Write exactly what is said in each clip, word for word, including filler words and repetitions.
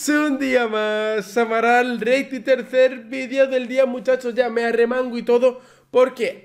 Un día más, Amaral, Reacti, tercer vídeo del día, muchachos. Ya me arremango y todo porque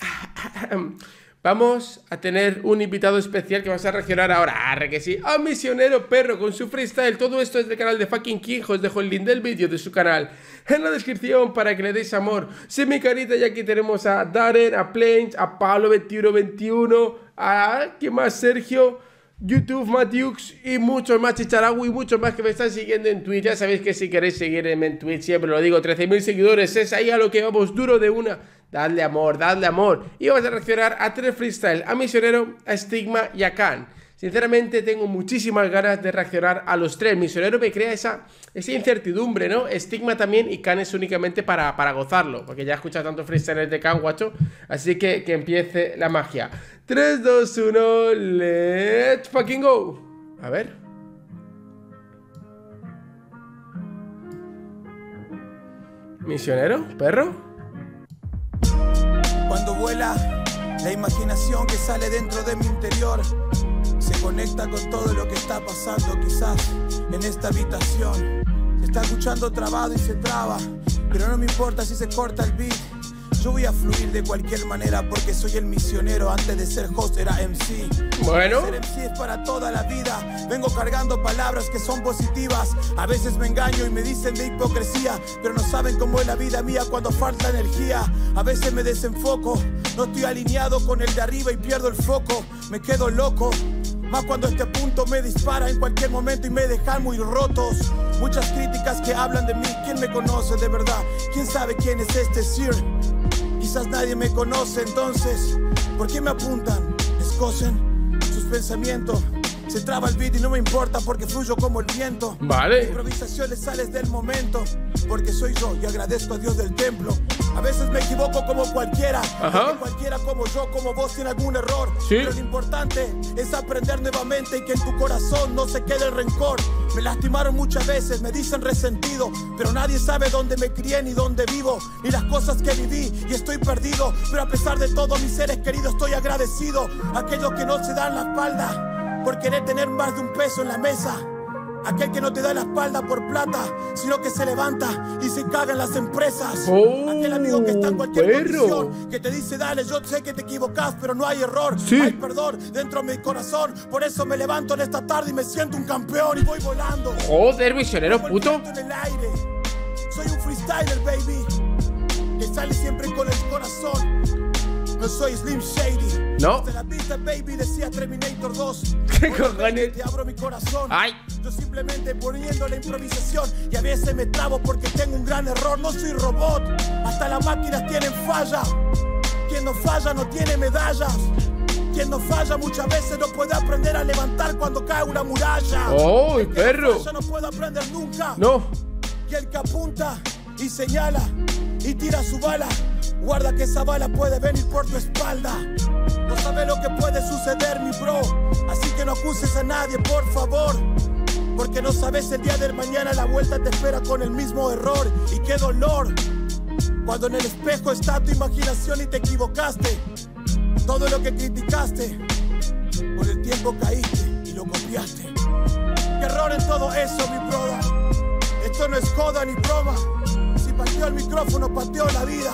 vamos a tener un invitado especial que vamos a reaccionar ahora. Arre que sí, a Misionero Perro con su freestyle. Todo esto es del canal de Fucking King. Os dejo el link del vídeo de su canal en la descripción para que le deis amor. Sé mi carita, y aquí tenemos a Darren, a Plains, a Pablo veintiuno veintiuno, a ¿qué más? Sergio, YouTube, Matiux y muchos más, Chicharagui y muchos más que me están siguiendo en Twitch. Ya sabéis que si queréis seguirme en Twitch, siempre lo digo, trece mil seguidores, es ahí a lo que vamos, duro de una. Dadle amor, dadle amor. Y vamos a reaccionar a tres freestyle, a Misionero, a Stigma y a Khan. Sinceramente tengo muchísimas ganas de reaccionar a los tres. Misionero me crea esa, esa incertidumbre, ¿no? Stigma también, y Khan es únicamente para, para gozarlo, porque ya he escuchado tantos freestyles de Khan, guacho. Así que que empiece la magia. tres, dos, uno, let's fucking go. A ver. Misionero, perro. Cuando vuela, la imaginación que sale dentro de mi interior se conecta con todo lo que está pasando quizás en esta habitación. Se está escuchando trabado y se traba, pero no me importa si se corta el beat. Yo voy a fluir de cualquier manera porque soy el misionero. Antes de ser host era M C. Bueno, ser M C es para toda la vida. Vengo cargando palabras que son positivas. A veces me engaño y me dicen de hipocresía, pero no saben cómo es la vida mía cuando falta energía. A veces me desenfoco, no estoy alineado con el de arriba y pierdo el foco. Me quedo loco, más cuando este punto me dispara en cualquier momento y me dejan muy rotos. Muchas críticas que hablan de mí. ¿Quién me conoce de verdad? ¿Quién sabe quién es este Sir? Quizás nadie me conoce, entonces ¿por qué me apuntan? Escocen sus pensamientos. Se traba el beat y no me importa porque fluyo como el viento. Vale. La improvisación le sales del momento porque soy yo y agradezco a Dios del templo. A veces me equivoco como cualquiera. Ajá. Cualquiera como yo, como vos, tiene algún error. Sí. Pero lo importante es aprender nuevamente y que en tu corazón no se quede el rencor. Me lastimaron muchas veces, me dicen resentido, pero nadie sabe dónde me crié ni dónde vivo, ni las cosas que viví, y estoy perdido. Pero a pesar de todo, mis seres queridos, estoy agradecido. Aquellos que no se dan la espalda por querer tener más de un peso en la mesa. Aquel que no te da la espalda por plata, sino que se levanta y se caga en las empresas. Oh, aquel amigo que está en cualquier perro. condición, que te dice, dale, yo sé que te equivocas, pero no hay error. Sí. Hay perdón dentro de mi corazón. Por eso me levanto en esta tarde y me siento un campeón y voy volando. Joder, misionero puto. En el aire. Soy un freestyler, baby, que sale siempre con el corazón. No soy Slim Shady. No. Desde la pista, baby, decía Terminator dos. ¿Qué cojones? Te abro mi corazón. Ay. Yo simplemente poniendo la improvisación. Y a veces me trabo porque tengo un gran error. No soy robot. Hasta las máquinas tienen falla. Quien no falla no tiene medallas. Quien no falla muchas veces no puede aprender a levantar cuando cae una muralla. ¡Oh, el perro! No, no puede aprender nunca. No. Y el que apunta y señala y tira su bala, guarda que esa bala puede venir por tu espalda. No sabes lo que puede suceder, mi bro. Así que no acuses a nadie, por favor, porque no sabes el día de mañana la vuelta te espera con el mismo error. Y qué dolor cuando en el espejo está tu imaginación y te equivocaste. Todo lo que criticaste, por el tiempo caíste y lo copiaste. Qué error en todo eso, mi brother. Esto no es coda ni broma. Si pateó el micrófono, pateó la vida.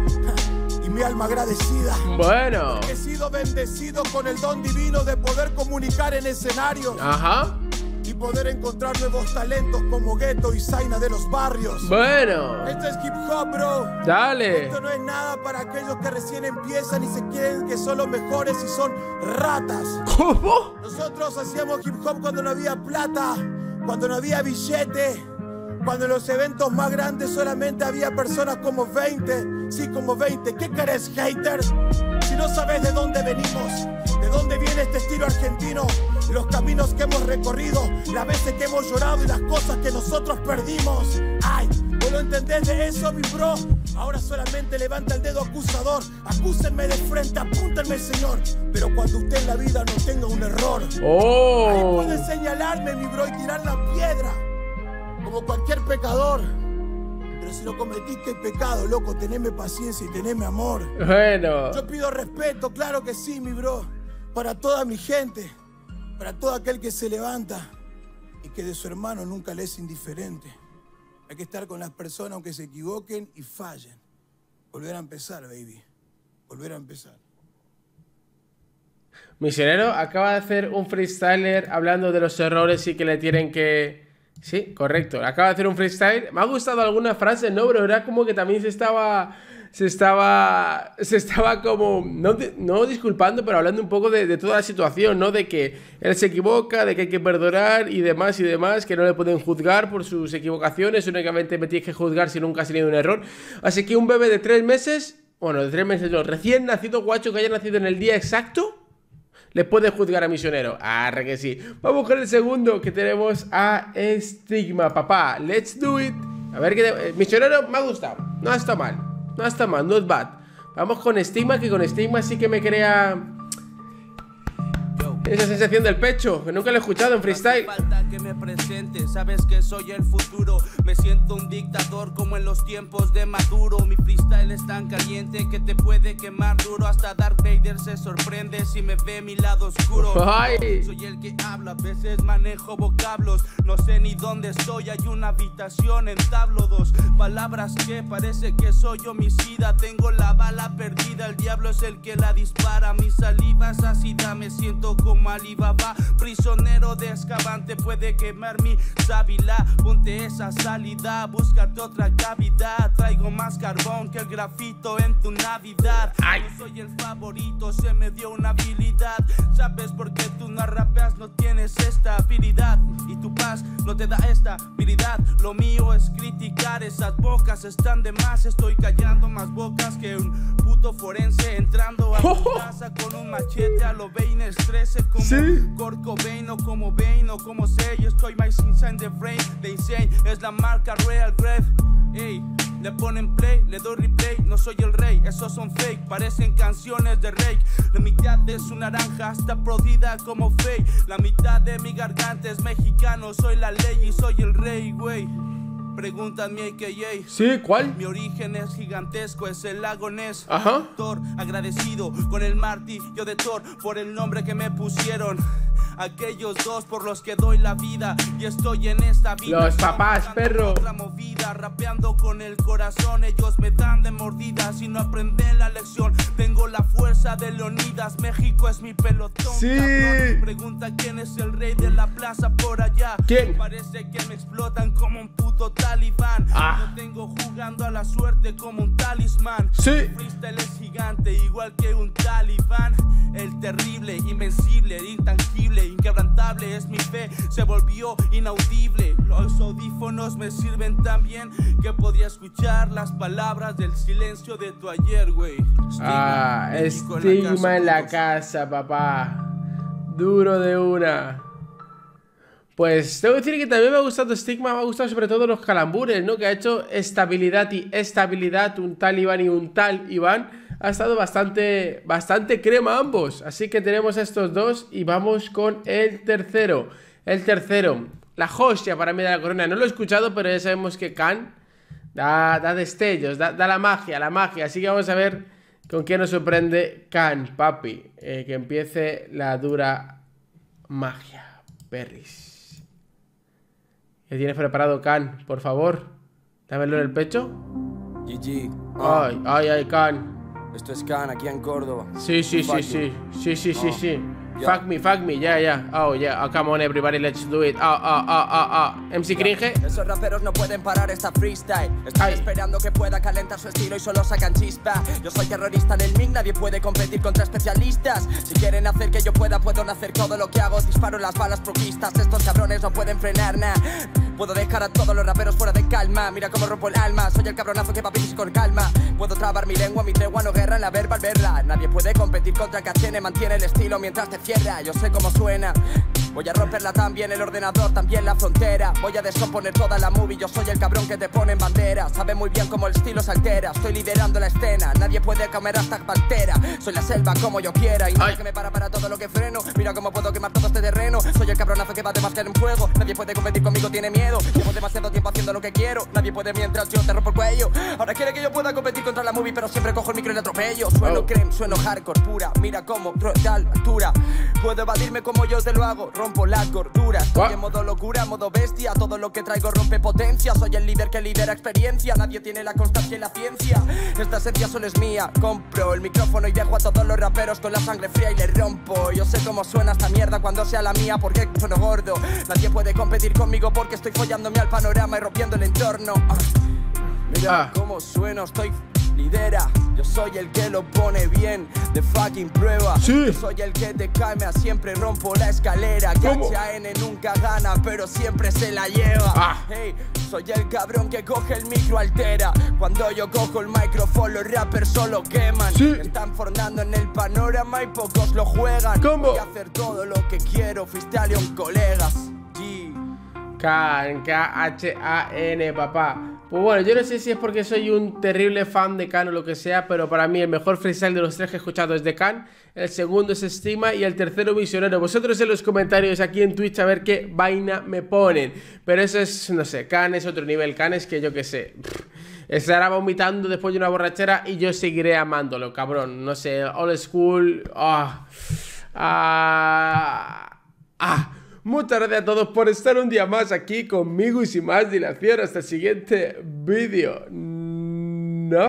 Y mi alma agradecida. Bueno. He sido bendecido con el don divino de poder comunicar en escenarios. Ajá. Y poder encontrar nuevos talentos como Gueto y Zaina de los barrios. Bueno. Esto es hip hop, bro. Dale. Esto no es nada para aquellos que recién empiezan y se creen que son los mejores y son ratas. ¿Cómo? Nosotros hacíamos hip hop cuando no había plata, cuando no había billete, cuando en los eventos más grandes solamente había personas como veinte. Sí, como veinte. ¿Qué querés, hater? Si no sabes de dónde venimos, de dónde viene este estilo argentino, los caminos que hemos recorrido, las veces que hemos llorado y las cosas que nosotros perdimos. Ay, ¿vos lo entendés de eso, mi bro? Ahora solamente levanta el dedo acusador. Acúsenme de frente, apúntenme, señor, pero cuando usted en la vida no tenga un error, oh, ahí puede señalarme, mi bro, y tirar la piedra como cualquier pecador. Pero si lo cometiste el pecado, loco, teneme paciencia y teneme amor. Bueno. Yo pido respeto, claro que sí, mi bro, para toda mi gente, para todo aquel que se levanta y que de su hermano nunca le es indiferente. Hay que estar con las personas aunque se equivoquen y fallen. Volver a empezar, baby. Volver a empezar. Misionero acaba de hacer un freestyler hablando de los errores y que le tienen que... Sí, correcto. Acaba de hacer un freestyle. Me ha gustado alguna frase, ¿no? Pero era como que también se estaba... Se estaba... Se estaba como... No, no disculpando, pero hablando un poco de, de toda la situación, ¿no? De que él se equivoca, de que hay que perdonar y demás y demás, que no le pueden juzgar por sus equivocaciones. Únicamente me tienes que juzgar si nunca has tenido un error. Así que un bebé de tres meses... Bueno, de tres meses no. Recién nacido, guacho, que haya nacido en el día exacto... Le puede juzgar a Misionero. Arre que sí. Vamos con el segundo, que tenemos a Stigma. Papá, let's do it. A ver qué... Eh, Misionero me ha gustado. No está mal. No está mal, not bad. Vamos con Stigma, que con Stigma sí que me crea... esa sensación del pecho, que nunca lo he escuchado en freestyle. No hace falta que me presente, sabes que soy el futuro. Me siento un dictador como en los tiempos de Maduro. Mi freestyle es tan caliente que te puede quemar duro. Hasta Darth Vader se sorprende si me ve mi lado oscuro. Ay. Soy el que habla, a veces manejo vocablos. No sé ni dónde estoy, hay una habitación en tablo dos. Palabras que parece que soy homicida. Tengo la bala perdida, el diablo es el que la dispara. Mi saliva es ácida, me siento como Alibaba, prisionero de Escabante, puede quemar mi sábila. Ponte esa salida, búscate otra cavidad. Traigo más carbón que el grafito en tu Navidad. Ay. Yo soy el favorito, se me dio una habilidad. Sabes por qué tú no rapeas, no tienes esta habilidad. Y tu paz no te da esta habilidad. Lo mío es criticar, esas bocas están de más. Estoy callando más bocas que un puto forense entrando a tu casa con un machete a lo Baines trece. Como sí. Kurt Cobain o como Bane o como sé. Yo estoy más insane de frame, de insane. Es la marca Real Grave. Ey, le ponen play, le doy replay. No soy el rey, esos son fake. Parecen canciones de Rake. La mitad de su naranja está prodida como fake. La mitad de mi garganta es mexicano. Soy la ley y soy el rey, güey. Preguntan mi A K A. Sí, ¿cuál? Mi origen es gigantesco, es el lago Ness. Ajá. Thor, agradecido con el martillo de Thor por el nombre que me pusieron. Aquellos dos por los que doy la vida y estoy en esta vida. Los papás, perro. Otra movida, rapeando con el corazón. Ellos me dan de mordidas y no aprenden la lección. Tengo la fuerza de Leonidas, México es mi pelotón. Sí. Cabrón. Pregunta quién es el rey de la plaza por allá. ¿Quién? Parece que me explotan como un puto talibán. Ah. Yo tengo jugando a la suerte como un talismán. Sí. Mi freestyle es gigante, igual que un talibán. El terrible, invencible, intangible, inquebrantable es mi fe, se volvió inaudible. Los audífonos me sirven tan bien que podía escuchar las palabras del silencio de tu ayer, güey. Ah, México Stigma en la todos. casa, papá. Duro de una. Pues tengo que decir que también me ha gustado Stigma, me ha gustado sobre todo los calambures, ¿no? Que ha hecho estabilidad y estabilidad, un tal Iván y un tal Iván. Ha estado bastante, bastante crema ambos. Así que tenemos a estos dos y vamos con el tercero. El tercero, la hostia para mí de la corona. No lo he escuchado, pero ya sabemos que Khan da, da destellos, da, da la magia, la magia. Así que vamos a ver con qué nos sorprende Khan, papi. Eh, que empiece la dura magia, perris. ¿Qué tienes preparado, Khan? Por favor, dámelo en el pecho. G G. Oh. Ay, ay, ay, Khan. Esto es Khan, aquí en Córdoba. Sí, sí, sí, sí. Sí, sí, sí, sí. Fuck me, fuck me, yeah, yeah. Oh, yeah. Oh, come on, everybody, let's do it. Oh, oh, oh, oh, oh. M C Cringe. Esos raperos no pueden parar esta freestyle. Estoy Ay. esperando que pueda calentar su estilo y solo sacan chispa. Yo soy terrorista en el mic, nadie puede competir contra especialistas. Si quieren hacer que yo pueda, puedo hacer todo lo que hago. Disparo las balas proquistas, estos cabrones no pueden frenar nada. Puedo dejar a todos los raperos fuera de calma. Mira cómo rompo el alma, soy el cabronazo que va a con calma. Puedo trabar mi lengua, mi tregua no guerra en la verba al verla. Nadie puede competir contra Cachene, mantiene el estilo mientras te cierra. Yo sé cómo suena. Voy a romperla también, el ordenador, también la frontera. Voy a descomponer toda la movie, yo soy el cabrón que te pone en bandera. Sabe muy bien cómo el estilo se altera, estoy liderando la escena. Nadie puede comer hasta pantera. Soy la selva como yo quiera y nadie que me para para todo lo que freno. Mira cómo puedo quemar todo este terreno. Soy el cabronazo que va a demasiado en fuego. Nadie puede competir conmigo, tiene miedo. Llevo demasiado tiempo haciendo lo que quiero. Nadie puede mientras yo te rompo el cuello. Ahora quiere que yo pueda competir contra la movie, pero siempre cojo el micro y le atropello. Sueno oh. creme, sueno hardcore pura. Mira cómo, cruel altura. Puedo evadirme como yo te lo hago. rompo las gorduras. Estoy en modo locura, modo bestia. Todo lo que traigo rompe potencia. Soy el líder que lidera experiencia. Nadie tiene la constancia y la ciencia. Esta esencia solo es mía. Compro el micrófono y dejo a todos los raperos con la sangre fría y le rompo. Yo sé cómo suena esta mierda cuando sea la mía, porque sueno gordo. Nadie puede competir conmigo porque estoy follándome al panorama y rompiendo el entorno. Ah. Mira ah. cómo sueno, estoy lidera. Yo soy el que lo pone bien, de fucking prueba. Sí. Yo soy el que te cae, me siempre rompo la escalera. Gacha N nunca gana, pero siempre se la lleva. Ah. Hey, soy el cabrón que coge el micro altera. Cuando yo cojo el micrófono, los rappers solo queman. Sí. Están formando en el panorama y pocos lo juegan. ¿Cómo? Voy a hacer todo lo que quiero, freestyle con colegas. G. Khan, K H A N, papá. Pues bueno, yo no sé si es porque soy un terrible fan de Khan o lo que sea, pero para mí el mejor freestyle de los tres que he escuchado es de Khan, el segundo es Estima y el tercero Misionero. Vosotros en los comentarios aquí en Twitch a ver qué vaina me ponen. Pero eso es, no sé, Khan es otro nivel. Khan es que yo qué sé, estará vomitando después de una borrachera y yo seguiré amándolo, cabrón. No sé, old school. Ah, ah, ah. Muchas gracias a todos por estar un día más aquí conmigo y sin más dilación. Hasta el siguiente vídeo.